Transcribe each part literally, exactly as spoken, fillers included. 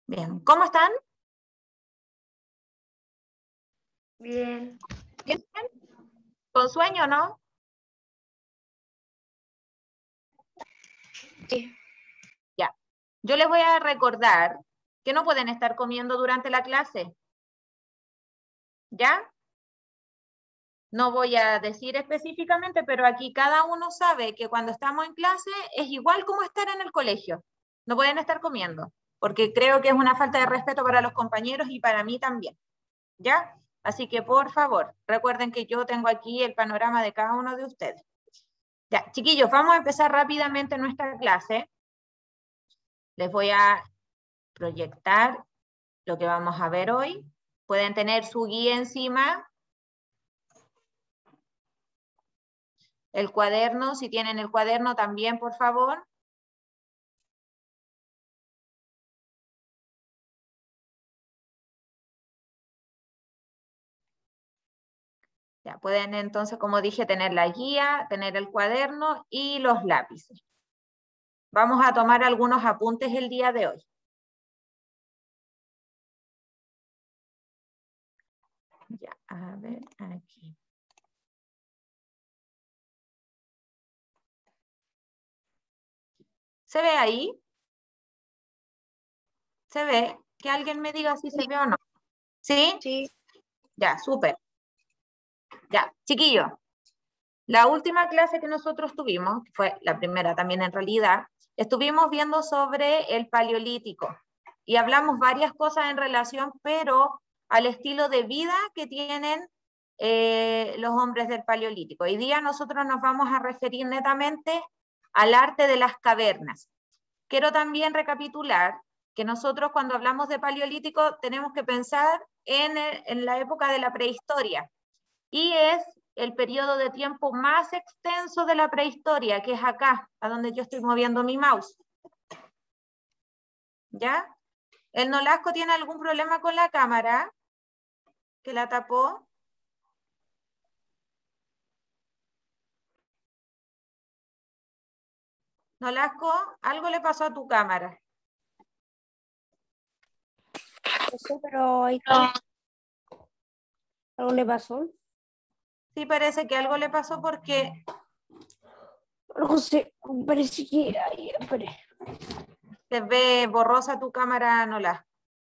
Bien, ¿cómo están? Bien. ¿Bien? ¿Con sueño, no? Sí. Ya. Yo les voy a recordar que no pueden estar comiendo durante la clase. ¿Ya? No voy a decir específicamente, pero aquí cada uno sabe que cuando estamos en clase es igual como estar en el colegio. No pueden estar comiendo, porque creo que es una falta de respeto para los compañeros y para mí también. ¿Ya? Así que por favor, recuerden que yo tengo aquí el panorama de cada uno de ustedes. Ya, chiquillos, vamos a empezar rápidamente nuestra clase. Les voy a proyectar lo que vamos a ver hoy. Pueden tener su guía encima. El cuaderno, si tienen el cuaderno también, por favor. Ya, pueden entonces, como dije, tener la guía, tener el cuaderno y los lápices. Vamos a tomar algunos apuntes el día de hoy. Ya, a ver, aquí. ¿Se ve ahí? ¿Se ve? Que alguien me diga si se ve o no. ¿Sí? Sí. Ya, súper. Ya, chiquillos. La última clase que nosotros tuvimos, que fue la primera también en realidad, estuvimos viendo sobre el paleolítico y hablamos varias cosas en relación, pero al estilo de vida que tienen eh, los hombres del paleolítico. Hoy día nosotros nos vamos a referir netamente al arte de las cavernas. Quiero también recapitular que nosotros cuando hablamos de paleolítico tenemos que pensar en, el, en la época de la prehistoria, y es el periodo de tiempo más extenso de la prehistoria, que es acá, a donde yo estoy moviendo mi mouse. ¿Ya? ¿El Nolasco tiene algún problema con la cámara? ¿Que la tapó? Nolasco, algo le pasó a tu cámara. No sé, pero ahí está. ¿Algo le pasó? Sí, parece que algo le pasó porque No sé, parece que... Ay, espere. se ve borrosa tu cámara, Nolasco.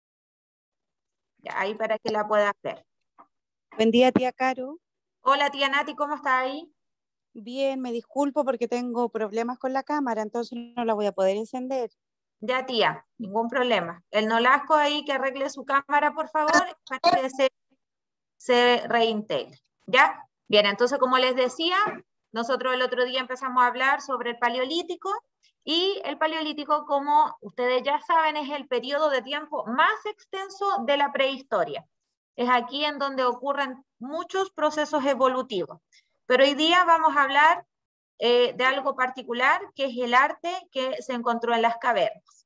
Ya, ahí para que la puedas ver. Buen día, tía Caro. Hola, tía Nati, ¿cómo está ahí? Bien, me disculpo porque tengo problemas con la cámara, entonces no la voy a poder encender. Ya, tía, ningún problema. El Nolasco ahí que arregle su cámara, por favor, para que se, se reintegre. ¿Ya? Bien, entonces, como les decía, nosotros el otro día empezamos a hablar sobre el paleolítico, y el paleolítico, como ustedes ya saben, es el periodo de tiempo más extenso de la prehistoria. Es aquí en donde ocurren muchos procesos evolutivos. Pero hoy día vamos a hablar eh, de algo particular, que es el arte que se encontró en las cavernas.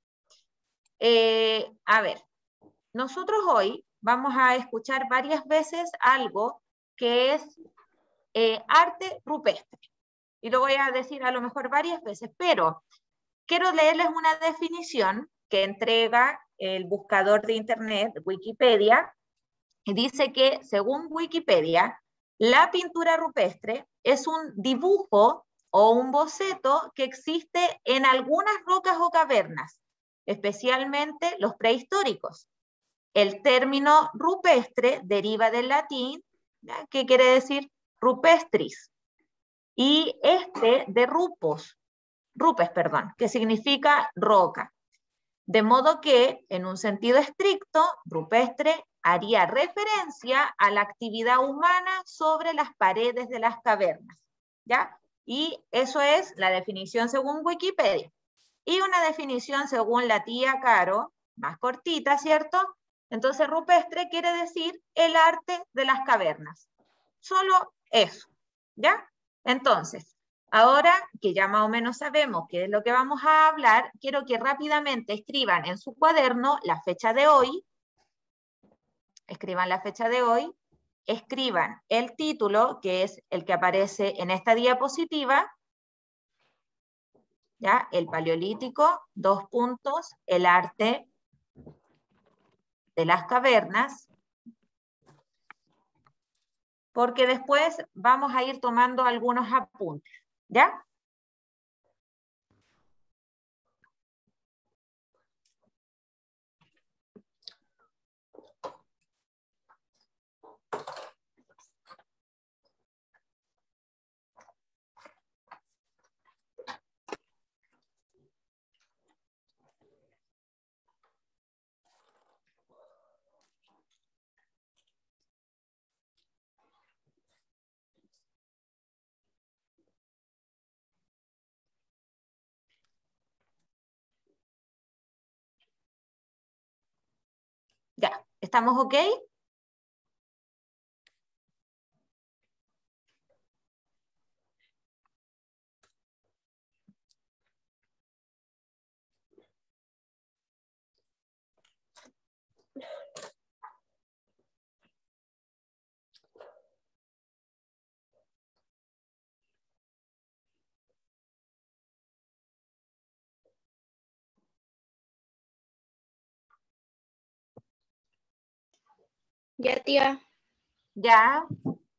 Eh, a ver, nosotros hoy vamos a escuchar varias veces algo que es eh, arte rupestre. Y lo voy a decir a lo mejor varias veces, pero quiero leerles una definición que entrega el buscador de internet, Wikipedia, y dice que, según Wikipedia, la pintura rupestre es un dibujo o un boceto que existe en algunas rocas o cavernas, especialmente los prehistóricos. El término rupestre deriva del latín, ¿ya? ¿Qué quiere decir? Rupestris. Y este de rupos, rupes, perdón, que significa roca. De modo que, en un sentido estricto, rupestre haría referencia a la actividad humana sobre las paredes de las cavernas, ¿ya? Y eso es la definición según Wikipedia. Y una definición según la tía Caro, más cortita, ¿cierto? Entonces, rupestre quiere decir el arte de las cavernas. Solo eso, ¿ya? Entonces, ahora que ya más o menos sabemos qué es lo que vamos a hablar, quiero que rápidamente escriban en su cuaderno la fecha de hoy, escriban la fecha de hoy, escriban el título, que es el que aparece en esta diapositiva, ¿ya? El paleolítico, dos puntos, el arte de las cavernas, porque después vamos a ir tomando algunos apuntes, ¿ya? Ya, ¿estamos ok? Ya, tía. Ya.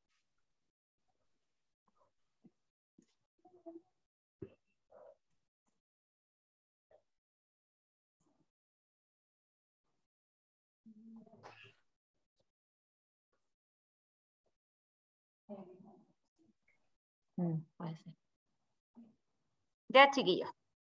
Mm, puede ser. Ya, chiquillos.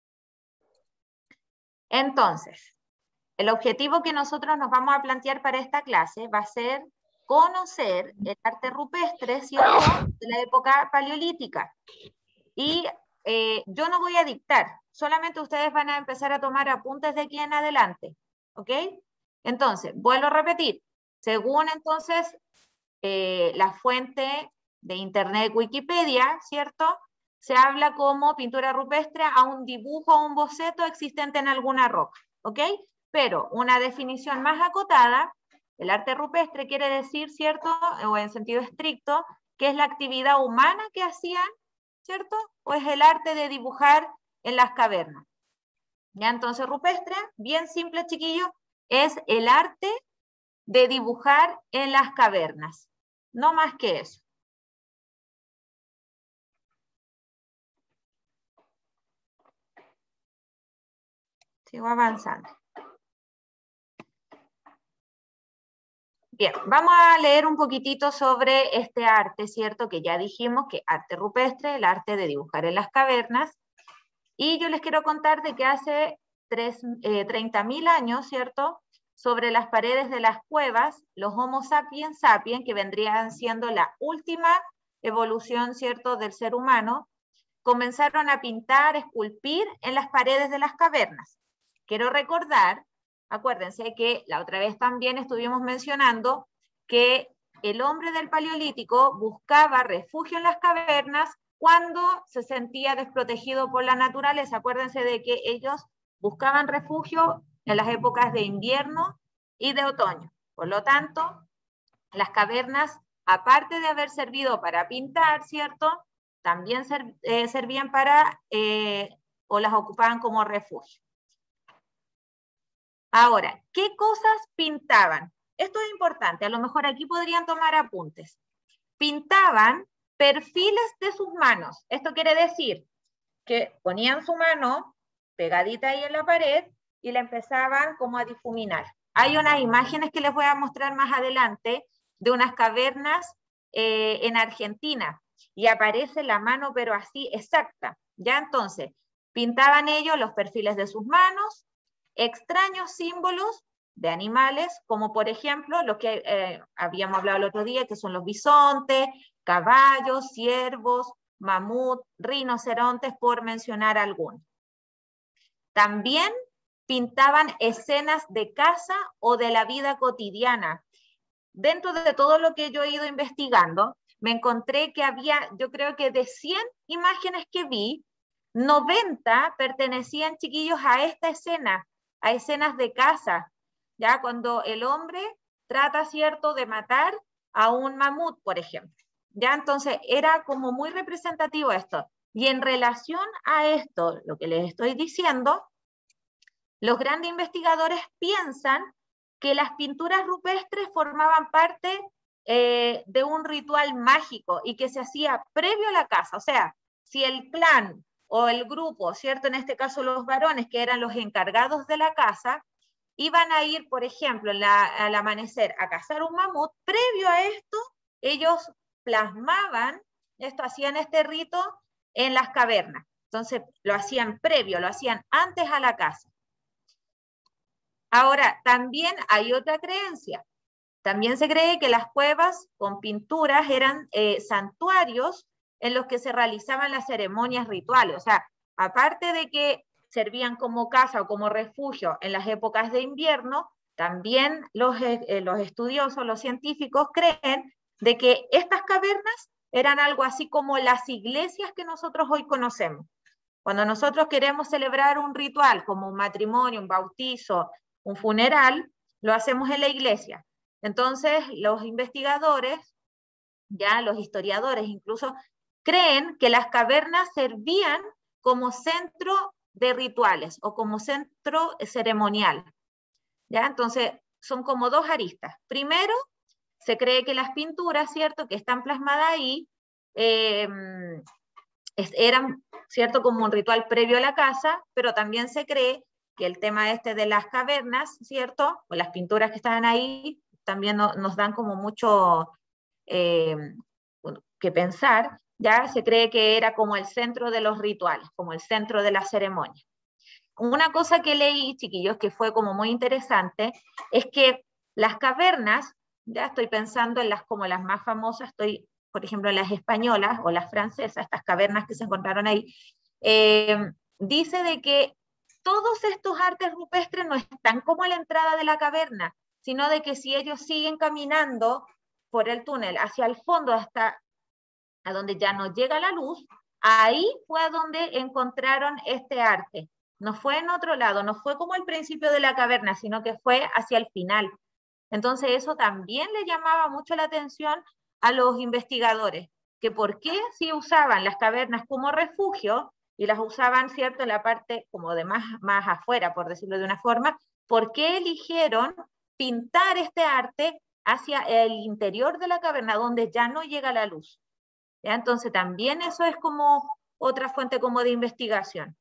Entonces, el objetivo que nosotros nos vamos a plantear para esta clase va a ser conocer el arte rupestre, ¿cierto?, de la época paleolítica. Y eh, yo no voy a dictar, solamente ustedes van a empezar a tomar apuntes de aquí en adelante, ¿ok? Entonces, vuelvo a repetir, según entonces eh, la fuente de internet Wikipedia, ¿cierto?, se habla como pintura rupestre a un dibujo o un boceto existente en alguna roca, ¿ok? Pero una definición más acotada, el arte rupestre quiere decir, ¿cierto?, o en sentido estricto, que es la actividad humana que hacían, ¿cierto?, o es el arte de dibujar en las cavernas. Ya, entonces rupestre, bien simple, chiquillos, es el arte de dibujar en las cavernas. No más que eso. Sigo avanzando. Bien, vamos a leer un poquitito sobre este arte, ¿cierto? Que ya dijimos que arte rupestre, el arte de dibujar en las cavernas. Y yo les quiero contar de que hace eh, treinta mil años, ¿cierto?, sobre las paredes de las cuevas, los Homo sapiens sapiens, que vendrían siendo la última evolución, ¿cierto?, del ser humano, comenzaron a pintar, esculpir en las paredes de las cavernas. Quiero recordar, acuérdense que la otra vez también estuvimos mencionando que el hombre del Paleolítico buscaba refugio en las cavernas cuando se sentía desprotegido por la naturaleza. Acuérdense de que ellos buscaban refugio en las épocas de invierno y de otoño. Por lo tanto, las cavernas, aparte de haber servido para pintar, ¿cierto?, también ser, eh, servían para, eh, o las ocupaban como refugio. Ahora, ¿qué cosas pintaban? Esto es importante, a lo mejor aquí podrían tomar apuntes. Pintaban perfiles de sus manos. Esto quiere decir que ponían su mano pegadita ahí en la pared y la empezaban como a difuminar. Hay unas imágenes que les voy a mostrar más adelante de unas cavernas eh, en Argentina y aparece la mano pero así exacta. Ya entonces, pintaban ellos los perfiles de sus manos, extraños símbolos de animales, como por ejemplo lo que eh, habíamos hablado el otro día, que son los bisontes, caballos, ciervos, mamut, rinocerontes, por mencionar algunos. También pintaban escenas de caza o de la vida cotidiana. Dentro de todo lo que yo he ido investigando, me encontré que había, yo creo que de cien imágenes que vi, noventa pertenecían, chiquillos, a esta escena, a escenas de caza, ya cuando el hombre trata, ¿cierto?, de matar a un mamut, por ejemplo. Ya entonces era como muy representativo esto. Y en relación a esto, lo que les estoy diciendo, los grandes investigadores piensan que las pinturas rupestres formaban parte eh, de un ritual mágico y que se hacía previo a la casa. O sea, si el clan o el grupo, ¿cierto? En este caso los varones, que eran los encargados de la casa, iban a ir, por ejemplo, la, al amanecer a cazar un mamut, previo a esto, ellos plasmaban, esto hacían este rito en las cavernas. Entonces, lo hacían previo, lo hacían antes a la caza. Ahora, también hay otra creencia. También se cree que las cuevas con pinturas eran eh, santuarios en los que se realizaban las ceremonias rituales. O sea, aparte de que servían como casa o como refugio en las épocas de invierno, también los, eh, los estudiosos, los científicos creen de que estas cavernas eran algo así como las iglesias que nosotros hoy conocemos. Cuando nosotros queremos celebrar un ritual como un matrimonio, un bautizo, un funeral, lo hacemos en la iglesia. Entonces, los investigadores, ya los historiadores incluso, creen que las cavernas servían como centro de rituales o como centro ceremonial. ¿Ya? Entonces, son como dos aristas. Primero, se cree que las pinturas, ¿cierto?, que están plasmadas ahí, eh, eran, ¿cierto?, como un ritual previo a la casa, pero también se cree que el tema este de las cavernas, ¿cierto?, o las pinturas que estaban ahí, también no, nos dan como mucho eh, que pensar. Ya se cree que era como el centro de los rituales, como el centro de la ceremonia. Una cosa que leí, chiquillos, que fue como muy interesante, es que las cavernas, ya estoy pensando en las como las más famosas, estoy, por ejemplo, en las españolas o las francesas, estas cavernas que se encontraron ahí, eh, dice de que todos estos artes rupestres no están como a la entrada de la caverna, sino de que si ellos siguen caminando por el túnel hacia el fondo hasta a donde ya no llega la luz, ahí fue a donde encontraron este arte. No fue en otro lado, no fue como al principio de la caverna, sino que fue hacia el final. Entonces eso también le llamaba mucho la atención a los investigadores, que por qué si usaban las cavernas como refugio, y las usaban, ¿cierto?, en la parte como de más, más afuera, por decirlo de una forma, ¿por qué eligieron pintar este arte hacia el interior de la caverna, donde ya no llega la luz? ¿Ya? Entonces también eso es como otra fuente como de investigación.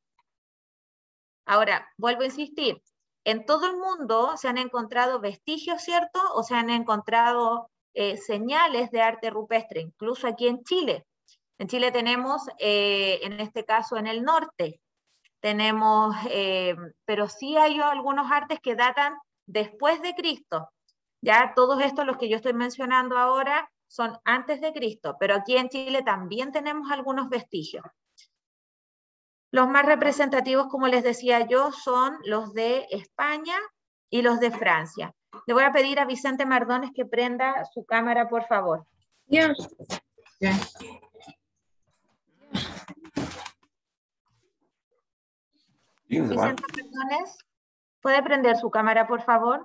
Ahora, vuelvo a insistir, en todo el mundo se han encontrado vestigios, ¿cierto? O se han encontrado eh, señales de arte rupestre, incluso aquí en Chile. En Chile tenemos, eh, en este caso en el norte, tenemos, eh, pero sí hay algunos artes que datan después de Cristo. Ya todos estos, los que yo estoy mencionando ahora, son antes de Cristo, pero aquí en Chile también tenemos algunos vestigios. Los más representativos, como les decía yo, son los de España y los de Francia. Le voy a pedir a Vicente Mardones que prenda su cámara, por favor. Ya. Ya. Vicente Mardones, ¿puede prender su cámara, por favor?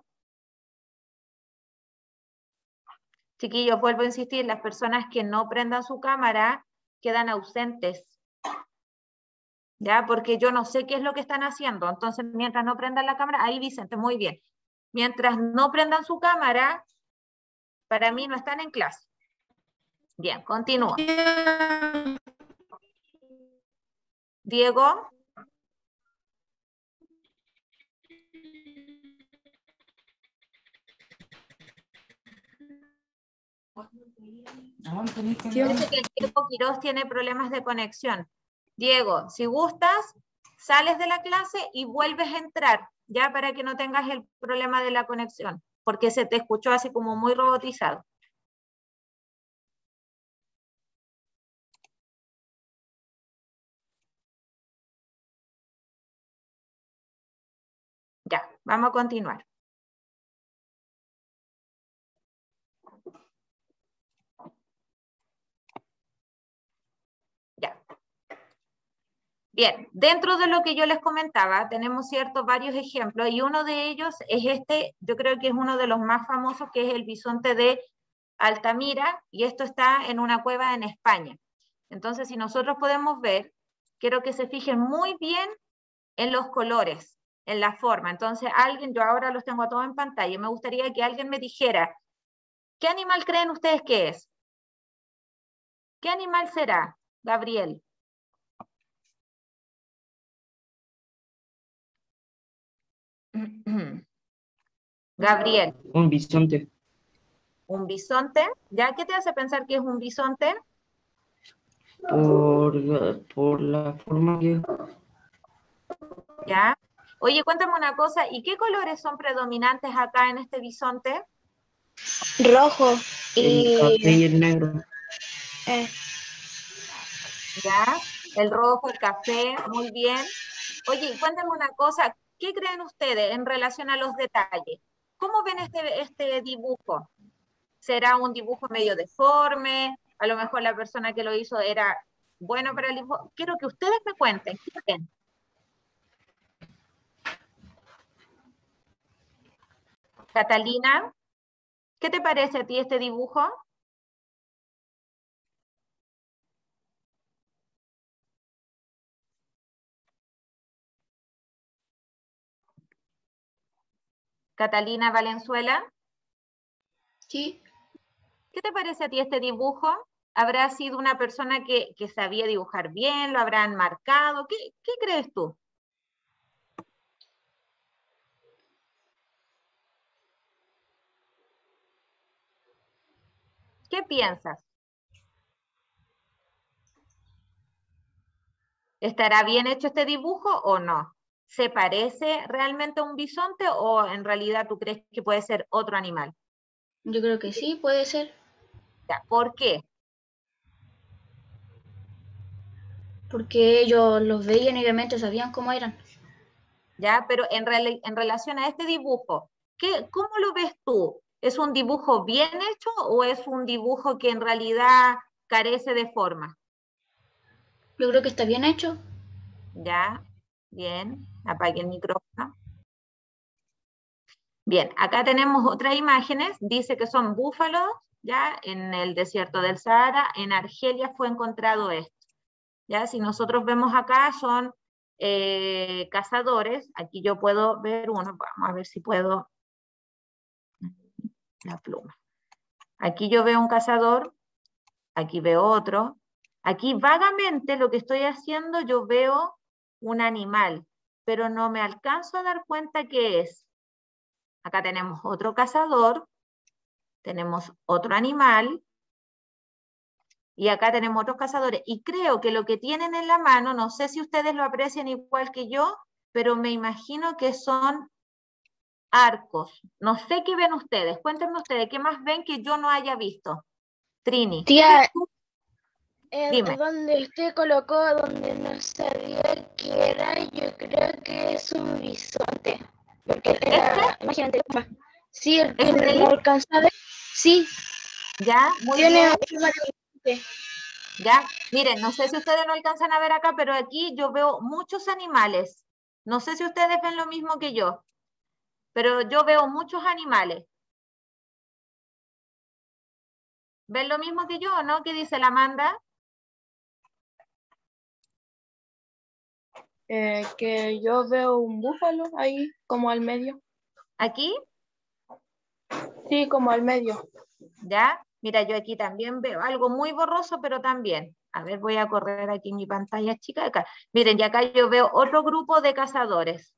Chiquillos, vuelvo a insistir, las personas que no prendan su cámara quedan ausentes. ¿Ya? Porque yo no sé qué es lo que están haciendo. Entonces, mientras no prendan la cámara, ahí Vicente, muy bien. Mientras no prendan su cámara, para mí no están en clase. Bien, continúo. Diego. Parece que Diego Quiroz tiene problemas de conexión. Diego, si gustas, sales de la clase y vuelves a entrar, ya para que no tengas el problema de la conexión, porque se te escuchó así como muy robotizado. Ya, vamos a continuar. Ya. Bien, dentro de lo que yo les comentaba, tenemos ciertos varios ejemplos, y uno de ellos es este, yo creo que es uno de los más famosos, que es el bisonte de Altamira, y esto está en una cueva en España. Entonces, si nosotros podemos ver, quiero que se fijen muy bien en los colores. en la forma. Entonces, alguien, yo ahora los tengo a todos en pantalla, me gustaría que alguien me dijera, ¿qué animal creen ustedes que es? ¿Qué animal será, Gabriel? Gabriel. Un bisonte. ¿Un bisonte? ¿Ya qué te hace pensar que es un bisonte? Por, la- por la forma que... ¿Ya? Oye, cuéntame una cosa, ¿y qué colores son predominantes acá en este bisonte? Rojo El café y y el negro. eh, ¿Ya? El rojo, el café, muy bien. Oye, y cuéntame una cosa, ¿qué creen ustedes en relación a los detalles? ¿Cómo ven este, este dibujo? ¿Será un dibujo medio deforme? A lo mejor la persona que lo hizo era bueno para el dibujo. Quiero que ustedes me cuenten, ¿qué ven? Catalina, ¿qué te parece a ti este dibujo? Catalina Valenzuela, sí, ¿qué te parece a ti este dibujo? ¿Habrá sido una persona que, que sabía dibujar bien? ¿Lo habrán marcado? ¿Qué, qué crees tú? ¿Qué piensas? ¿Estará bien hecho este dibujo o no? ¿Se parece realmente a un bisonte o en realidad tú crees que puede ser otro animal? yo creo que sí, puede ser. Ya, ¿por qué? Porque ellos los veían y obviamente sabían cómo eran. ¿Ya? Pero en, rela- en relación a este dibujo, ¿qué, ¿cómo lo ves tú? ¿Es un dibujo bien hecho o es un dibujo que en realidad carece de forma? Yo creo que está bien hecho. ¿Ya? Bien, apague el micrófono. Bien, acá tenemos otras imágenes, dice que son búfalos, ya, en el desierto del Sahara, en Argelia fue encontrado esto. Ya, si nosotros vemos acá son eh, cazadores, aquí yo puedo ver uno, vamos a ver si puedo, la pluma. Aquí yo veo un cazador, aquí veo otro, aquí vagamente lo que estoy haciendo yo veo un animal, pero no me alcanzo a dar cuenta qué es. Acá tenemos otro cazador, tenemos otro animal, y acá tenemos otros cazadores. Y creo que lo que tienen en la mano, no sé si ustedes lo aprecian igual que yo, pero me imagino que son arcos. No sé qué ven ustedes. Cuéntenme ustedes, ¿qué más ven que yo no haya visto? Trini, ¿qué Tía, ves tú? eh, Dime. donde usted colocó, donde no sabía qué era, yo creo que es un bisonte. Porque ¿Este? la imagen anterior, sí, el que ¿Este de ahí? no alcanza a ver, sí, Ya, muy tiene bien. forma de bisonte. Ya, miren, no sé si ustedes lo alcanzan a ver acá, pero aquí yo veo muchos animales. No sé si ustedes ven lo mismo que yo, pero yo veo muchos animales. ¿Ven lo mismo que yo o no? ¿Qué dice la Amanda? Eh, que yo veo un búfalo ahí como al medio. ¿Aquí? Sí, como al medio. ¿Ya? Mira, yo aquí también veo algo muy borroso, pero también. A ver, voy a correr aquí mi pantalla chica de acá. Miren, y acá yo veo otro grupo de cazadores.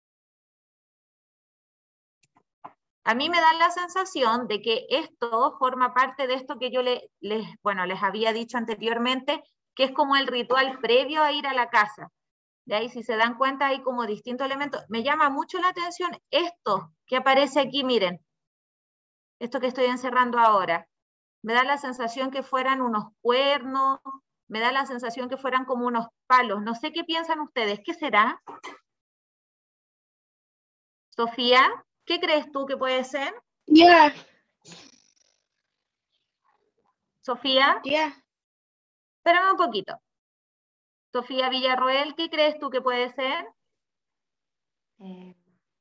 A mí me da la sensación de que esto forma parte de esto que yo le, les, bueno, les había dicho anteriormente, que es como el ritual previo a ir a la casa. De ahí, si se dan cuenta, hay como distintos elementos. Me llama mucho la atención esto que aparece aquí, miren. Esto que estoy encerrando ahora. Me da la sensación que fueran unos cuernos, me da la sensación que fueran como unos palos. No sé qué piensan ustedes. ¿Qué será? Sofía, ¿qué crees tú que puede ser? Tía, Sofía, tía, espérame un poquito. Sofía Villarroel, ¿qué crees tú que puede ser? Eh,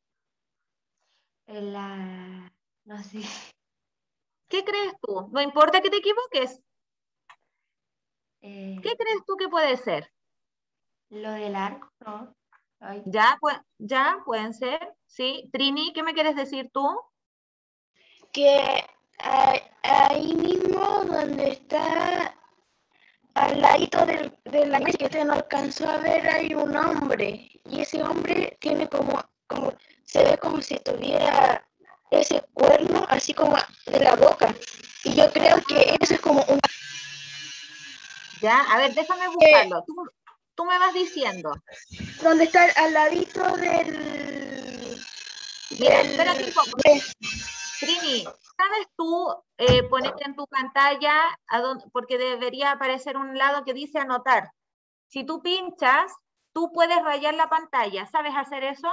la, no sé, ¿Qué crees tú? No importa que te equivoques. eh, ¿Qué crees tú que puede ser? lo del arco, ¿no? Ay, Ya, pues, ya, pueden ser. Sí. Trini, ¿qué me quieres decir tú? Que a- ahí mismo donde está al ladito del, de la mesa que usted no alcanzó a ver hay un hombre y ese hombre tiene como, como se ve como si tuviera ese cuerno así como de la boca y yo creo que eso es como un Ya, a ver, déjame buscarlo. Tú, tú me vas diciendo. donde está al ladito del Mira, del espérate un poco. de- Trini, ¿sabes tú eh, poner en tu pantalla, a dónde- porque debería aparecer un lado que dice anotar? Si tú pinchas, tú puedes rayar la pantalla. ¿Sabes hacer eso?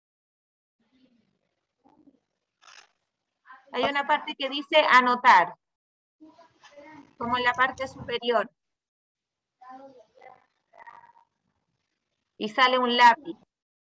Hay una parte que dice anotar, como en la parte superior. Y sale un lápiz.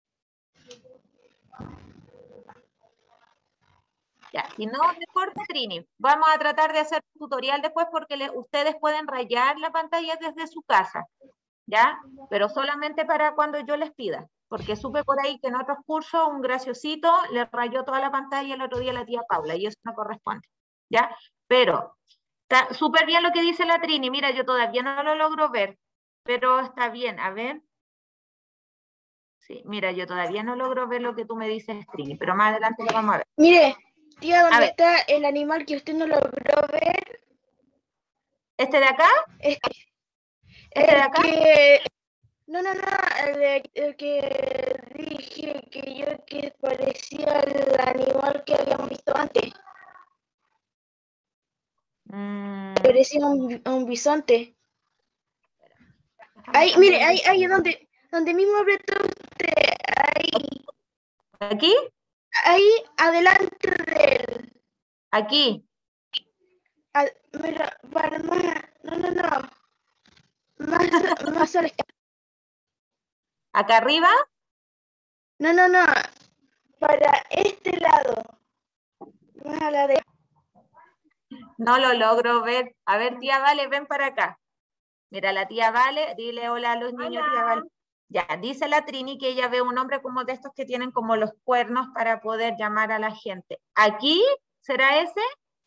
Ya, si no, no importa, Trini. Vamos a tratar de hacer un tutorial después porque le- ustedes pueden rayar la pantalla desde su casa, ¿ya? Pero solamente para cuando yo les pida, porque supe por ahí que en otros cursos un graciosito le rayó toda la pantalla el otro día a la tía Paula y eso no corresponde, ¿ya? Pero está súper bien lo que dice la Trini. Mira, yo todavía no lo logro ver, pero está bien. A ver. Sí, mira, yo todavía no logro ver lo que tú me dices, Trini, pero más adelante lo vamos a ver. mire tía A donde ver. está el animal que usted no logró ver ¿Este de acá? es ¿Este de el acá? que no no no el, de- el que dije que yo que parecía el animal que habíamos visto antes Mm, parecía un, un bisonte déjame ahí mire cambiar ahí de- ahí donde donde mismo apretó usted ahí ¿Aquí? ahí adelante de él Aquí. Ad- mira para más no no no más más a la izquierda. ¿Acá arriba? No no no para este lado más a la de No lo logro ver. A ver, tía Vale, ven para acá. Mira, la tía Vale, dile hola a los niños, tía Vale. Ya, dice la Trini que ella ve un hombre como de estos que tienen como los cuernos para poder llamar a la gente. ¿Aquí? ¿Será ese?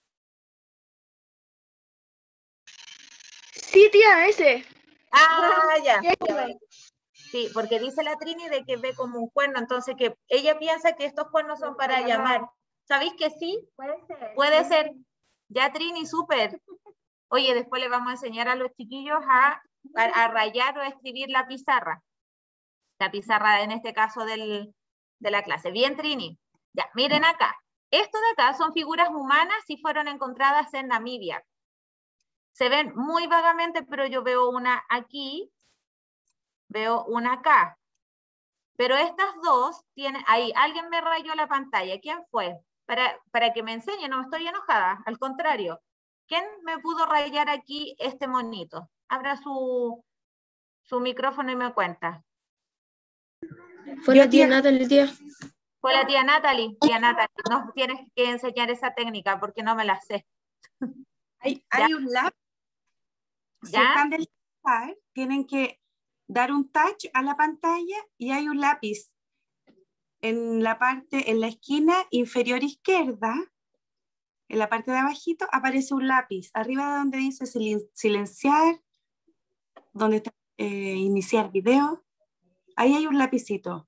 sí tía ese Ah, ya. ya, Ya, vale. Sí, porque dice la Trini de que ve como un cuerno, entonces que ella piensa que estos cuernos son para llamar. ¿Sabéis que sí? puede ser. Puede ser. Ya, Trini, súper. Oye, después le vamos a enseñar a los chiquillos a, a, a rayar o a escribir la pizarra. La pizarra en este caso del, de la clase. Bien, Trini. Ya, miren acá. Esto de acá son figuras humanas y fueron encontradas en Namibia. Se ven muy vagamente, pero yo veo una aquí, veo una acá. Pero estas dos tienen, ahí, alguien me rayó la pantalla. ¿Quién fue? Para, para que me enseñe, no estoy enojada, al contrario. ¿Quién me pudo rayar aquí este monito? Abra su, su micrófono y me cuenta. Fue Yo, la tía tía, Natalie, tía. Fue la tía Natalie. Tía Natalie, nos tienes que enseñar esa técnica porque no me la sé. hay, ¿Ya? hay un lápiz. Si ¿Ya? están del celular, tienen que dar un touch a la pantalla y hay un lápiz en la parte, en la esquina inferior izquierda, en la parte de abajito, aparece un lápiz. Arriba de donde dice silen- silenciar, donde está eh, iniciar video, ahí hay un lapicito.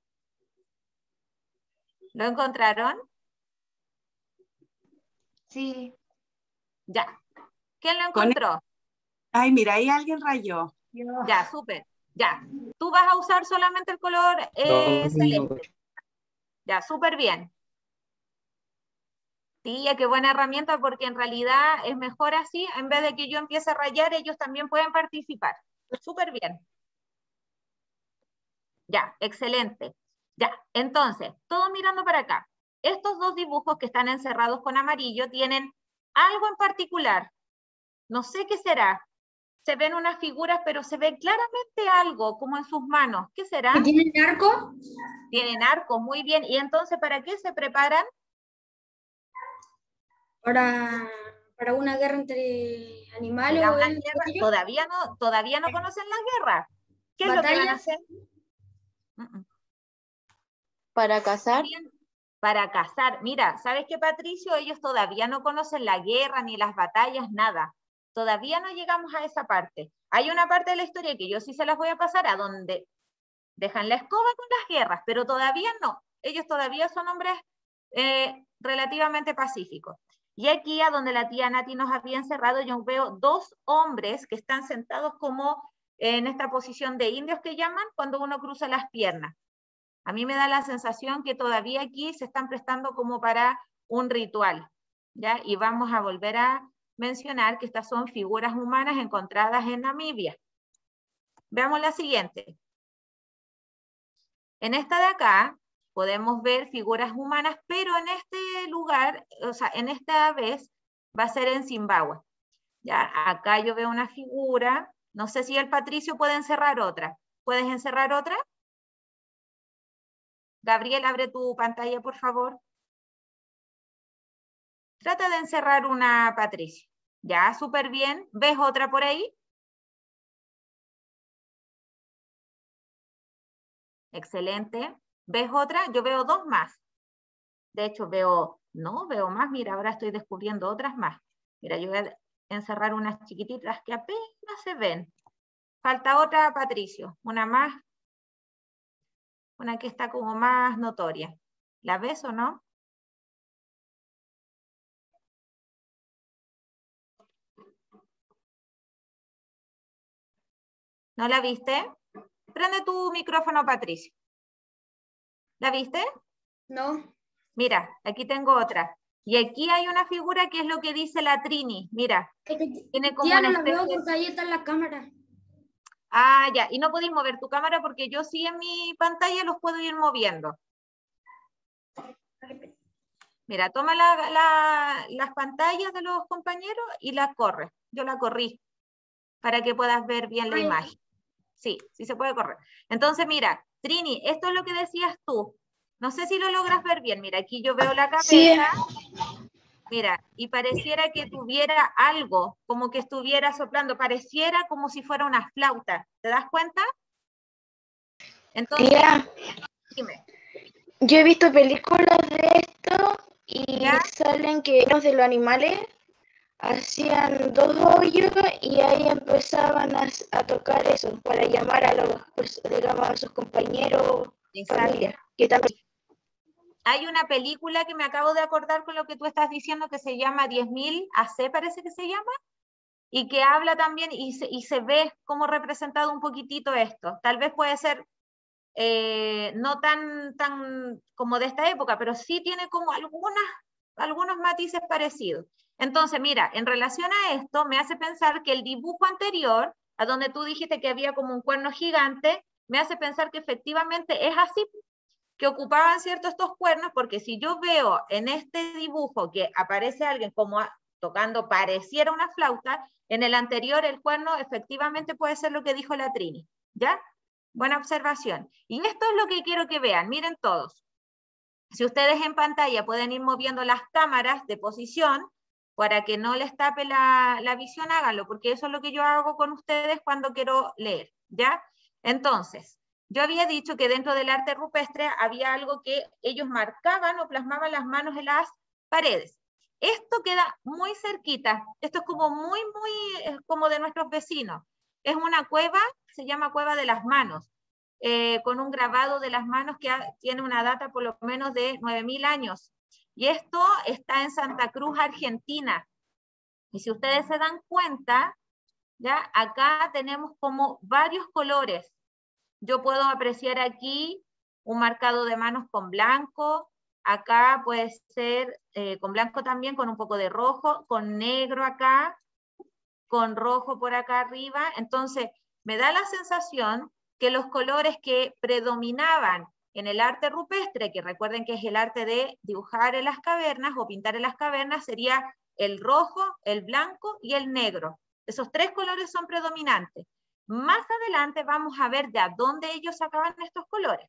¿Lo encontraron? Sí. Ya. ¿Quién lo Con- encontró? Ay, mira, ahí alguien rayó. Yo. Ya, súper. Ya. Tú vas a usar solamente el color eh, No, celeste. Ya, súper bien. Sí, ya qué buena herramienta porque en realidad es mejor así, en vez de que yo empiece a rayar, ellos también pueden participar. Súper bien. Ya, excelente. Ya, entonces, todo mirando para acá. Estos dos dibujos que están encerrados con amarillo tienen algo en particular. No sé qué será. Se ven unas figuras, pero se ve claramente algo, como en sus manos. ¿Qué será? ¿Tienen arco? Tienen arcos, muy bien. ¿Y entonces para qué se preparan? Para, para una guerra entre animales ¿Será o una entre guerra? ellos. Todavía no, todavía no conocen la guerra. ¿Qué es lo que van a Batallas. hacer? Mm, mm. Para cazar. Para cazar. Mira, ¿sabes qué, Patricio? Ellos todavía no conocen la guerra, ni las batallas, nada. Todavía no llegamos a esa parte. Hay una parte de la historia que yo sí se las voy a pasar a donde dejan la escoba con las guerras, pero todavía no. Ellos todavía son hombres eh, relativamente pacíficos. Y aquí, a donde la tía Nati nos había encerrado, yo veo dos hombres que están sentados como en esta posición de indios que llaman cuando uno cruza las piernas. A mí me da la sensación que todavía aquí se están prestando como para un ritual, ¿ya? Y vamos a volver a mencionar que estas son figuras humanas encontradas en Namibia. Veamos la siguiente. En esta de acá podemos ver figuras humanas, pero en este lugar, o sea, en esta vez va a ser en Zimbabue. Ya, acá yo veo una figura, no sé si el Patricio puede encerrar otra. ¿Puedes encerrar otra? Gabriel, abre tu pantalla, por favor. Trata de encerrar una, Patricia. Ya, súper bien. ¿Ves otra por ahí? Excelente. ¿Ves otra? Yo veo dos más. De hecho, veo, no, veo más. Mira, ahora estoy descubriendo otras más. Mira, yo voy a encerrar unas chiquititas que apenas se ven. Falta otra, Patricio. Una más. Una que está como más notoria. ¿La ves o no? ¿No la viste? Prende tu micrófono, Patricio. ¿La viste? No. Mira, aquí tengo otra. Y aquí hay una figura que es lo que dice la Trini. Mira, Es que tiene como ya una no la veo especie... porque ahí está la cámara. Ah, ya. Y no podéis mover tu cámara porque yo sí en mi pantalla los puedo ir moviendo. Mira, toma la, la, las pantallas de los compañeros y las corre. Yo la corrí para que puedas ver bien la Ay. imagen. Sí, sí se puede correr. Entonces, mira, Trini, esto es lo que decías tú. No sé si lo logras ver bien. Mira, aquí yo veo la cabeza. Sí. Mira, y pareciera que tuviera algo, como que estuviera soplando, pareciera como si fuera una flauta. ¿Te das cuenta? Entonces, Tía, dime. yo he visto películas de esto y ¿Ya? salen que los de los animales hacían dos hoyos y ahí empezaban a, a tocar eso para llamar a los, pues, digamos, a sus compañeros, Exacto. familia, que también. Hay una película que me acabo de acordar con lo que tú estás diciendo que se llama diez mil A C, parece que se llama, y que habla también y se, y se ve como representado un poquitito esto. Tal vez puede ser eh, no tan, tan como de esta época, pero sí tiene como algunas, algunos matices parecidos. Entonces, mira, en relación a esto, me hace pensar que el dibujo anterior, a donde tú dijiste que había como un cuerno gigante, me hace pensar que efectivamente es así, que ocupaban cierto estos cuernos, porque si yo veo en este dibujo que aparece alguien como a, tocando pareciera una flauta, en el anterior el cuerno efectivamente puede ser lo que dijo la Trini, ¿ya? Buena observación. Y esto es lo que quiero que vean, miren todos. Si ustedes en pantalla pueden ir moviendo las cámaras de posición para que no les tape la, la visión, háganlo, porque eso es lo que yo hago con ustedes cuando quiero leer, ¿ya? Entonces, yo había dicho que dentro del arte rupestre había algo que ellos marcaban o plasmaban las manos en las paredes. Esto queda muy cerquita, esto es como muy, muy, como de nuestros vecinos. Es una cueva, se llama Cueva de las Manos, eh, con un grabado de las manos que ha, tiene una data por lo menos de nueve mil años. Y esto está en Santa Cruz, Argentina. Y si ustedes se dan cuenta, ya acá tenemos como varios colores. Yo puedo apreciar aquí un marcado de manos con blanco, acá puede ser eh, con blanco también, con un poco de rojo, con negro acá, con rojo por acá arriba. Entonces, me da la sensación que los colores que predominaban en el arte rupestre, que recuerden que es el arte de dibujar en las cavernas o pintar en las cavernas, sería el rojo, el blanco y el negro. Esos tres colores son predominantes. Más adelante vamos a ver de a dónde ellos sacaban estos colores.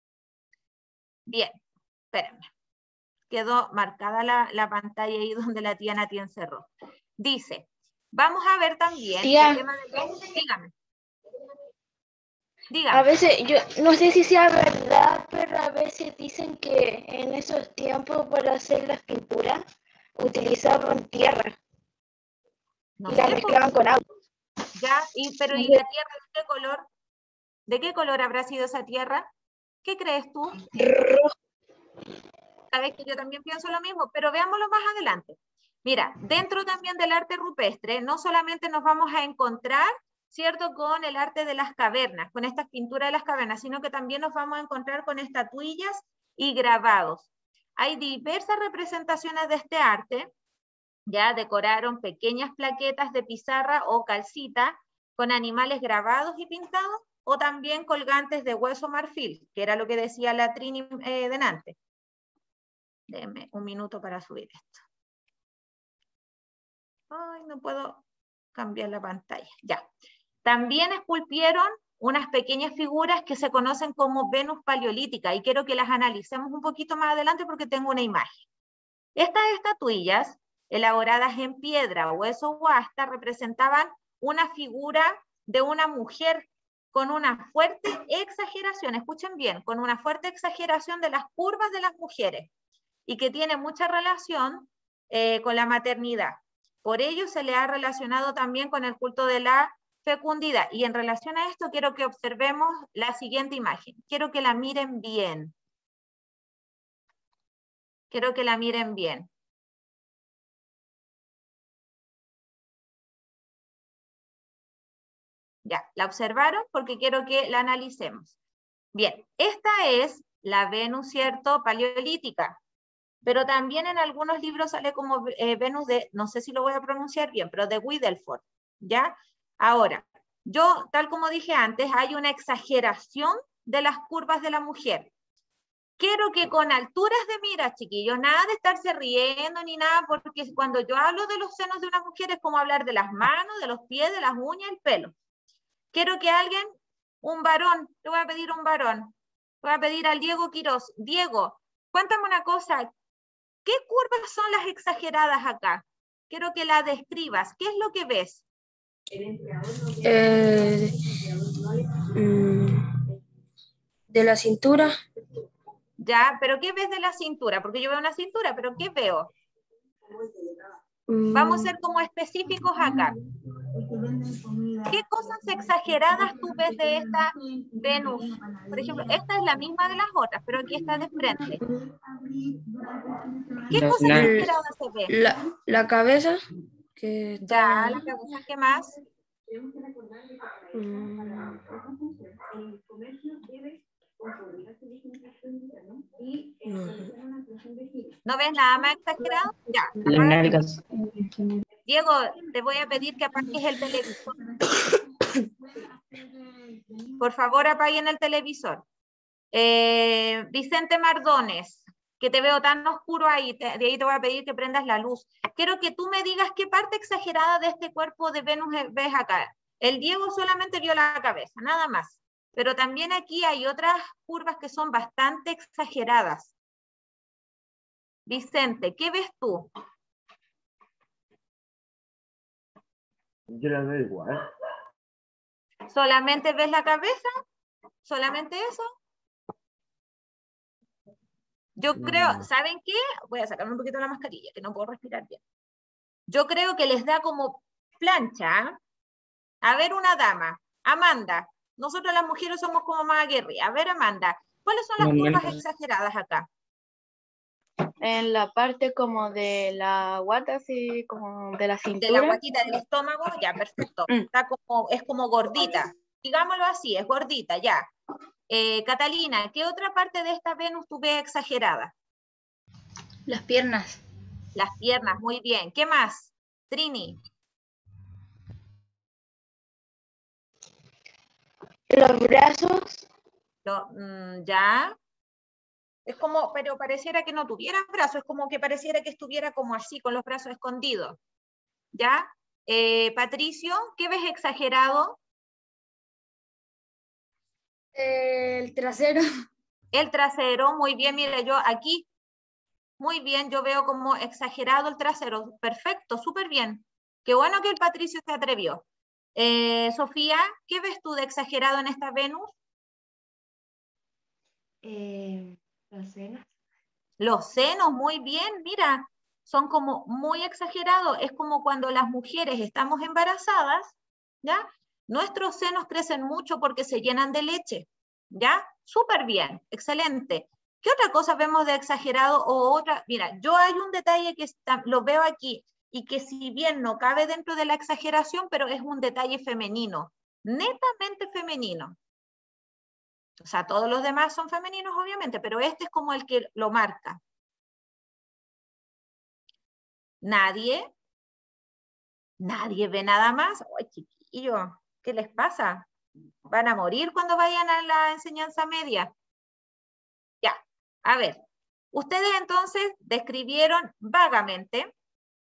Bien, espérenme. Quedó marcada la, la pantalla ahí donde la tía Nati encerró. Dice, vamos a ver también Tía, el tema del... Dígame. Diga. A veces, yo no sé si sea verdad, pero a veces dicen que en esos tiempos para hacer las pinturas utilizaban tierra No y la sé, pues, mezclaban con agua. ya, y, pero ¿y la tierra de qué color? ¿De qué color habrá sido esa tierra? ¿Qué crees tú? Rojo. Sabes que yo también pienso lo mismo, pero veámoslo más adelante. Mira, dentro también del arte rupestre, no solamente nos vamos a encontrar, ¿cierto?, con el arte de las cavernas, con estas pinturas de las cavernas, sino que también nos vamos a encontrar con estatuillas y grabados. Hay diversas representaciones de este arte, ya decoraron pequeñas plaquetas de pizarra o calcita con animales grabados y pintados, o también colgantes de hueso marfil, que era lo que decía la Trini eh, delante. Déjenme un minuto para subir esto. Ay, no puedo cambiar la pantalla. Ya. También esculpieron unas pequeñas figuras que se conocen como Venus paleolítica, y quiero que las analicemos un poquito más adelante porque tengo una imagen. Estas estatuillas, elaboradas en piedra, hueso o asta, representaban una figura de una mujer con una fuerte exageración, escuchen bien, con una fuerte exageración de las curvas de las mujeres, y que tiene mucha relación eh, con la maternidad. Por ello se le ha relacionado también con el culto de la fecundidad. Y en relación a esto quiero que observemos la siguiente imagen. Quiero que la miren bien. Quiero que la miren bien. Ya, ¿la observaron? Porque quiero que la analicemos. Bien, esta es la Venus, ¿cierto?, paleolítica. Pero también en algunos libros sale como eh, Venus de, no sé si lo voy a pronunciar bien, pero de Widdelford, ¿ya? Ahora, yo, tal como dije antes, hay una exageración de las curvas de la mujer. Quiero que con alturas de mira, chiquillos, nada de estarse riendo ni nada, porque cuando yo hablo de los senos de una mujer es como hablar de las manos, de los pies, de las uñas, el pelo. Quiero que alguien, un varón, le voy a pedir a un varón, voy a pedir al Diego Quiroz. Diego, cuéntame una cosa, ¿qué curvas son las exageradas acá? Quiero que la describas. ¿Qué es lo que ves? Eh, mm, de la cintura. Ya, pero ¿qué ves de la cintura? Porque yo veo una cintura, pero ¿qué veo? mm, Vamos a ser como específicos acá. ¿Qué cosas exageradas tú ves de esta Venus? Por ejemplo, esta es la misma de las otras, pero aquí está de frente. ¿Qué La cosa nariz. exagerada se ve? la, la cabeza. Que Ya, está, la cabeza, ¿qué más? mm, ¿No ves nada más exagerado? Ya, Las apaga. nalgas. Diego, te voy a pedir que apagues el televisor. Por favor, apaguen el televisor. Eh, Vicente Mardones, que te veo tan oscuro ahí, te, de ahí te voy a pedir que prendas la luz. Quiero que tú me digas qué parte exagerada de este cuerpo de Venus ves acá. El Diego solamente vio la cabeza, nada más. Pero también aquí hay otras curvas que son bastante exageradas. Vicente, ¿qué ves tú? Yo la veo igual. ¿Solamente ves la cabeza? ¿Solamente eso? Yo creo, Mm. ¿saben qué? Voy a sacarme un poquito la mascarilla, que no puedo respirar bien. Yo creo que les da como plancha. A ver, una dama, Amanda. Nosotros las mujeres somos como más aguerridas. A ver, Amanda, ¿cuáles son las Las curvas nalgas. exageradas acá? En la parte como de la guata, así como de la De la cintura. guatita del estómago, ya, perfecto. Mm. Está como, es como gordita. Digámoslo así, es gordita, ya. Eh, Catalina, ¿qué otra parte de esta Venus tú ves exagerada? las piernas. Las piernas, muy bien. ¿Qué más? Trini. Los brazos. Lo, mm, ya. Es como, pero pareciera que no tuviera brazos, es como que pareciera que estuviera como así, con los brazos escondidos. ¿Ya? Eh, Patricio, ¿qué ves exagerado? El trasero. El trasero, muy bien, mira, yo aquí, muy bien, yo veo como exagerado el trasero. Perfecto, súper bien. Qué bueno que el Patricio se atrevió. Eh, Sofía, ¿qué ves tú de exagerado en esta Venus? Eh, los senos. Los senos, muy bien, mira, son como muy exagerados. Es como cuando las mujeres estamos embarazadas, ¿ya? Nuestros senos crecen mucho porque se llenan de leche, ¿ya? Súper bien, excelente. ¿Qué otra cosa vemos de exagerado o otra? Mira, yo hay un detalle que está, lo veo aquí y que si bien no cabe dentro de la exageración, pero es un detalle femenino, netamente femenino. O sea, todos los demás son femeninos, obviamente, pero este es como el que lo marca. ¿Nadie? ¿Nadie ve nada más? ¡Ay, chiquillo! ¿Qué les pasa? ¿Van a morir cuando vayan a la enseñanza media? Ya, a ver. Ustedes entonces describieron vagamente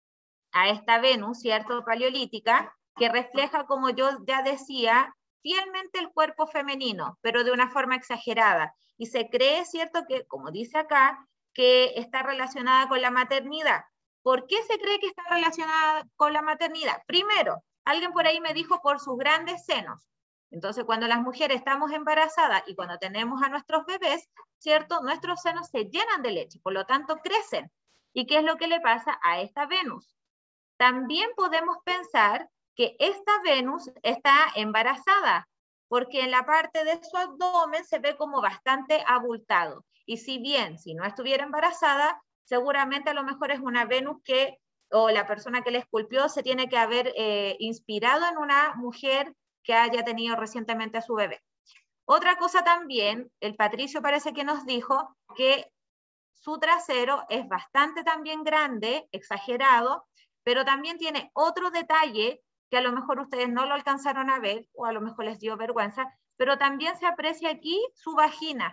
a esta Venus, ¿cierto? Paleolítica, que refleja, como yo ya decía, fielmente el cuerpo femenino, pero de una forma exagerada. Y se cree, ¿cierto?, que, como dice acá, que está relacionada con la maternidad. ¿Por qué se cree que está relacionada con la maternidad? Primero, alguien por ahí me dijo por sus grandes senos. Entonces, cuando las mujeres estamos embarazadas y cuando tenemos a nuestros bebés, ¿cierto?, nuestros senos se llenan de leche, por lo tanto crecen. ¿Y qué es lo que le pasa a esta Venus? También podemos pensar que esta Venus está embarazada, porque en la parte de su abdomen se ve como bastante abultado. Y si bien, si no estuviera embarazada, seguramente a lo mejor es una Venus que, o la persona que la esculpió, se tiene que haber eh, inspirado en una mujer que haya tenido recientemente a su bebé. Otra cosa también, el Patricio parece que nos dijo que su trasero es bastante también grande, exagerado, pero también tiene otro detalle que a lo mejor ustedes no lo alcanzaron a ver, o a lo mejor les dio vergüenza, pero también se aprecia aquí su vagina,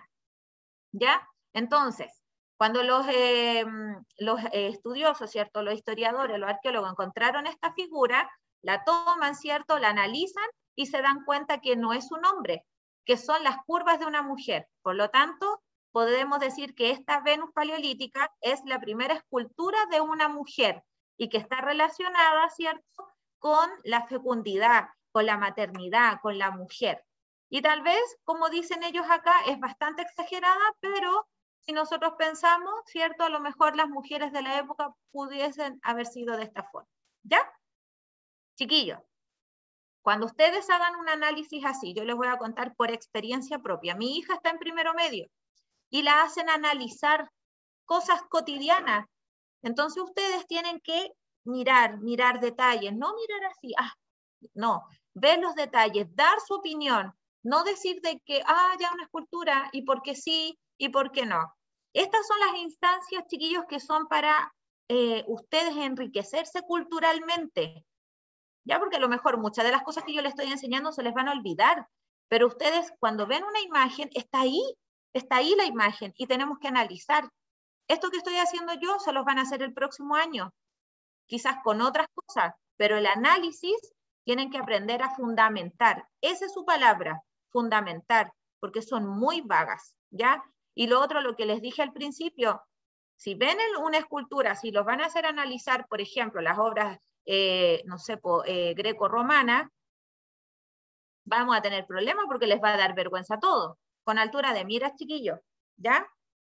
¿ya? Entonces, cuando los, eh, los eh, estudiosos, ¿cierto?, los historiadores, los arqueólogos encontraron esta figura, la toman, ¿cierto?, la analizan y se dan cuenta que no es un hombre, que son las curvas de una mujer. Por lo tanto, podemos decir que esta Venus paleolítica es la primera escultura de una mujer y que está relacionada, ¿cierto?, con la fecundidad, con la maternidad, con la mujer. Y tal vez, como dicen ellos acá, es bastante exagerada, pero si nosotros pensamos, ¿cierto?, a lo mejor las mujeres de la época pudiesen haber sido de esta forma. ¿Ya? Chiquillos, cuando ustedes hagan un análisis así, yo les voy a contar por experiencia propia. Mi hija está en primero medio y la hacen analizar cosas cotidianas. Entonces ustedes tienen que mirar, mirar detalles, no mirar así, ah, no, ver los detalles, dar su opinión, no decir de que, ah, ya una escultura, y por qué sí, y por qué no. Estas son las instancias, chiquillos, que son para eh, ustedes enriquecerse culturalmente, ya, porque a lo mejor muchas de las cosas que yo les estoy enseñando se les van a olvidar, pero ustedes cuando ven una imagen, está ahí, está ahí la imagen, y tenemos que analizar. Esto que estoy haciendo yo se los van a hacer el próximo año, quizás con otras cosas, pero el análisis tienen que aprender a fundamentar. Esa es su palabra, fundamentar, porque son muy vagas, ¿ya? Y lo otro, lo que les dije al principio, si ven una escultura, si los van a hacer analizar, por ejemplo, las obras, eh, no sé, eh, greco-romanas, vamos a tener problemas porque les va a dar vergüenza todo, con altura de miras, chiquillos, ¿ya?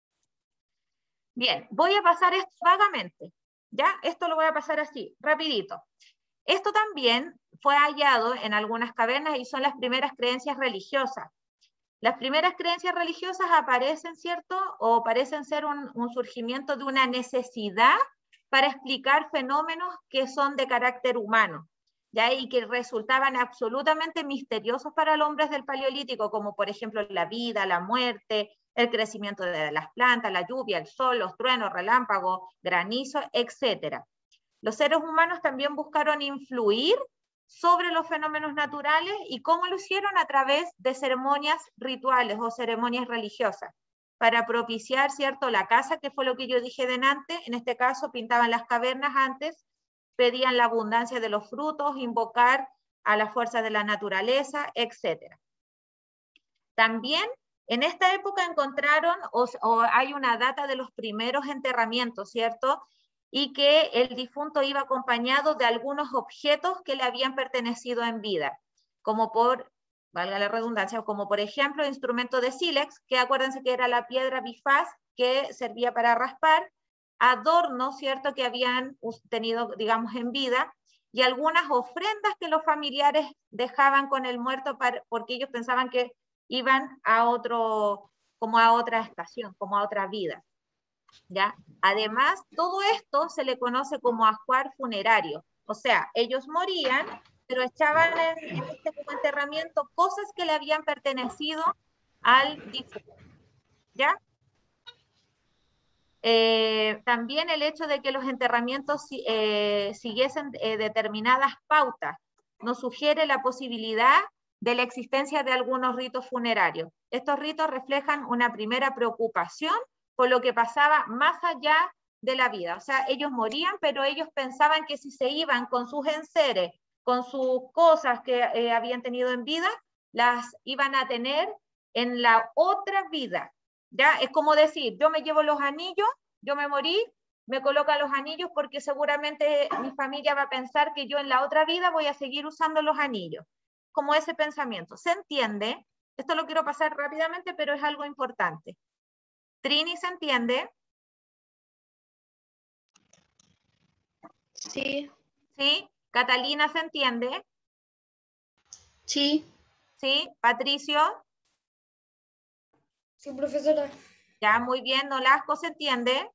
Bien, voy a pasar esto vagamente, ¿ya? Esto lo voy a pasar así, rapidito. Esto también fue hallado en algunas cavernas y son las primeras creencias religiosas. Las primeras creencias religiosas aparecen, ¿cierto? O parecen ser un, un surgimiento de una necesidad para explicar fenómenos que son de carácter humano, ¿ya? Y que resultaban absolutamente misteriosos para los hombres del Paleolítico, como por ejemplo la vida, la muerte, el crecimiento de las plantas, la lluvia, el sol, los truenos, relámpagos, granizo, etcétera. Los seres humanos también buscaron influir sobre los fenómenos naturales y cómo lo hicieron a través de ceremonias rituales o ceremonias religiosas para propiciar, ¿cierto?, la caza, que fue lo que yo dije delante. En este caso pintaban las cavernas antes, pedían la abundancia de los frutos, invocar a la fuerza de la naturaleza, etcétera. También en esta época encontraron, o, o hay una data de los primeros enterramientos, ¿cierto?, y que el difunto iba acompañado de algunos objetos que le habían pertenecido en vida. como por, valga la redundancia, como por ejemplo instrumento de sílex, que acuérdense que era la piedra bifaz que servía para raspar, adornos, ¿cierto?, que habían tenido, digamos, en vida, y algunas ofrendas que los familiares dejaban con el muerto para, porque ellos pensaban que iban a otro, como a otra estación, como a otra vida. ¿Ya? Además, todo esto se le conoce como ajuar funerario. O sea, ellos morían, pero echaban en, en este como enterramiento cosas que le habían pertenecido al difunto. ¿Ya? Eh, también el hecho de que los enterramientos eh, siguiesen eh, determinadas pautas nos sugiere la posibilidad de la existencia de algunos ritos funerarios. Estos ritos reflejan una primera preocupación por lo que pasaba más allá de la vida. O sea, ellos morían, pero ellos pensaban que si se iban con sus enseres, con sus cosas que eh, habían tenido en vida, las iban a tener en la otra vida. ¿Ya? Es como decir, yo me llevo los anillos, yo me morí, me colocan los anillos porque seguramente mi familia va a pensar que yo en la otra vida voy a seguir usando los anillos. Como ese pensamiento. ¿Se entiende? Esto lo quiero pasar rápidamente, pero es algo importante. Trini, ¿se entiende? Sí. ¿Sí? Catalina, ¿se entiende? Sí. ¿Sí? Patricio. Sí, profesora. Ya, muy bien. Nolasco, ¿se entiende?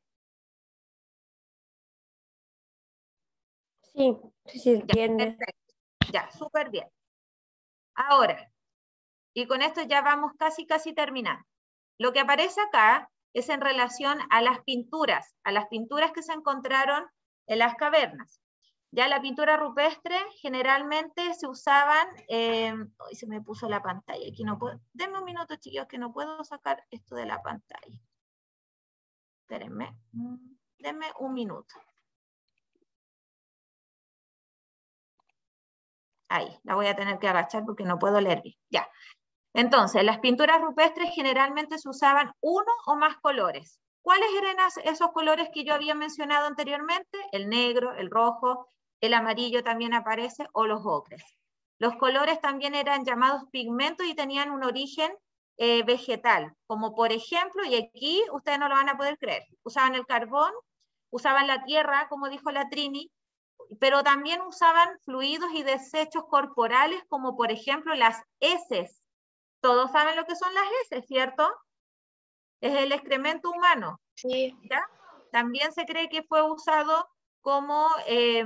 Sí, sí se entiende. Ya, perfecto. Ya, súper bien. Ahora, y con esto ya vamos casi, casi terminando. Lo que aparece acá es en relación a las pinturas, a las pinturas que se encontraron en las cavernas. Ya la pintura rupestre generalmente se usaban, eh, hoy se me puso la pantalla, aquí no puedo, denme un minuto chicos que no puedo sacar esto de la pantalla. Espérenme, denme un minuto. Ahí, la voy a tener que agachar porque no puedo leer bien. Ya. Entonces, las pinturas rupestres generalmente se usaban uno o más colores. ¿Cuáles eran esos colores que yo había mencionado anteriormente? El negro, el rojo, el amarillo también aparece, o los ocres. Los colores también eran llamados pigmentos y tenían un origen eh, vegetal, como por ejemplo, y aquí ustedes no lo van a poder creer, usaban el carbón, usaban la tierra, como dijo la Trini, pero también usaban fluidos y desechos corporales, como por ejemplo las heces. Todos saben lo que son las heces, ¿cierto? Es el excremento humano. Sí. ¿Ya? También se cree que fue usado como, eh,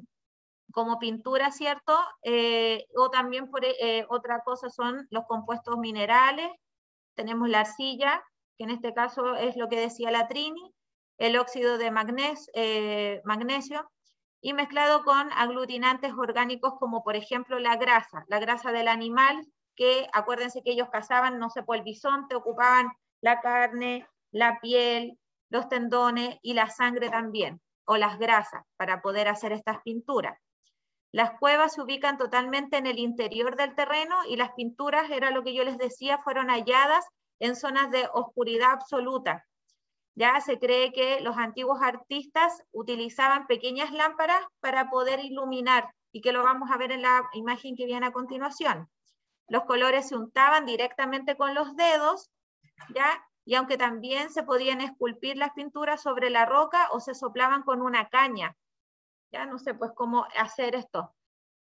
como pintura, ¿cierto? Eh, o también por eh, otra cosa son los compuestos minerales. Tenemos la arcilla, que en este caso es lo que decía la Trini, el óxido de magnesio, eh, magnesio, y mezclado con aglutinantes orgánicos como por ejemplo la grasa, la grasa del animal, que acuérdense que ellos cazaban, no sé, por el bisonte, ocupaban la carne, la piel, los tendones y la sangre también, o las grasas, para poder hacer estas pinturas. Las cuevas se ubican totalmente en el interior del terreno y las pinturas, era lo que yo les decía, fueron halladas en zonas de oscuridad absoluta. Ya se cree que los antiguos artistas utilizaban pequeñas lámparas para poder iluminar, y que lo vamos a ver en la imagen que viene a continuación. Los colores se untaban directamente con los dedos, ¿ya? Y aunque también se podían esculpir las pinturas sobre la roca o se soplaban con una caña. Ya no sé pues cómo hacer esto.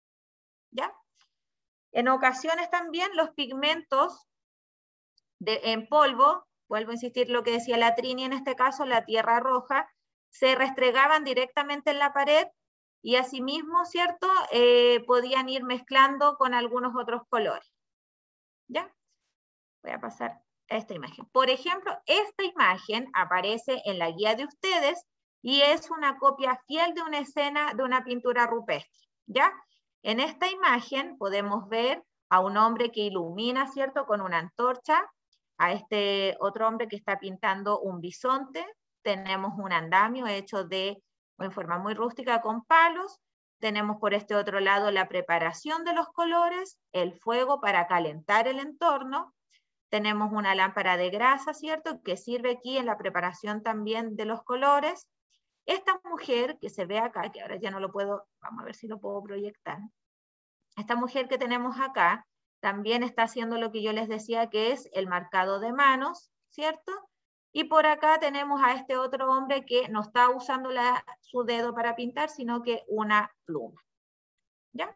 ¿Ya? En ocasiones también los pigmentos de, en polvo, vuelvo a insistir lo que decía la Trini en este caso, la tierra roja, se restregaban directamente en la pared y asimismo, ¿cierto? Eh, podían ir mezclando con algunos otros colores. ¿Ya? Voy a pasar a esta imagen. Por ejemplo, esta imagen aparece en la guía de ustedes y es una copia fiel de una escena de una pintura rupestre. ¿Ya? En esta imagen podemos ver a un hombre que ilumina, ¿cierto?, con una antorcha, a este otro hombre que está pintando un bisonte, tenemos un andamio hecho de, en forma muy rústica, con palos, tenemos por este otro lado la preparación de los colores, el fuego para calentar el entorno, tenemos una lámpara de grasa, ¿cierto?, que sirve aquí en la preparación también de los colores. Esta mujer que se ve acá, que ahora ya no lo puedo, vamos a ver si lo puedo proyectar. esta mujer que tenemos acá también está haciendo lo que yo les decía que es el marcado de manos, ¿cierto? Y por acá tenemos a este otro hombre que no está usando la, su dedo para pintar, sino que una pluma. ¿Ya?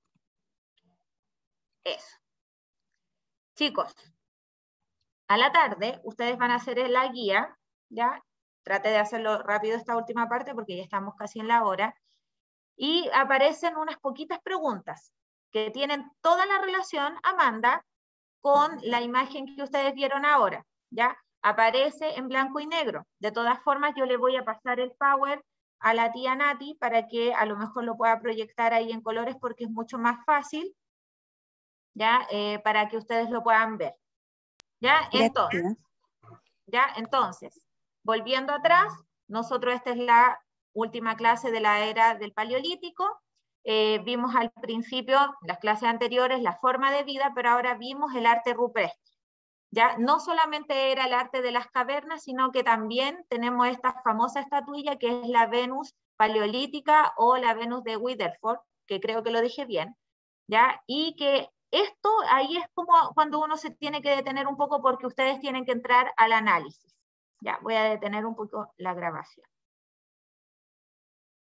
Eso. Chicos, a la tarde ustedes van a hacer la guía, ¿ya? Trate de hacerlo rápido esta última parte porque ya estamos casi en la hora. Y aparecen unas poquitas preguntas que tienen toda la relación, Amanda, con la imagen que ustedes vieron ahora, ¿ya? Aparece en blanco y negro. De todas formas, yo le voy a pasar el Power a la tía Nati para que a lo mejor lo pueda proyectar ahí en colores porque es mucho más fácil, ¿ya? Eh, para que ustedes lo puedan ver. ¿Ya? Entonces, ¿ya? Entonces, volviendo atrás, nosotros esta es la última clase de la era del Paleolítico. Eh, vimos al principio, las clases anteriores, la forma de vida, pero ahora vimos el arte rupestre. ¿Ya? No solamente era el arte de las cavernas, sino que también tenemos esta famosa estatuilla que es la Venus paleolítica o la Venus de Rutherford, que creo que lo dije bien, ¿ya? Y que esto ahí es como cuando uno se tiene que detener un poco porque ustedes tienen que entrar al análisis. Ya, voy a detener un poco la grabación.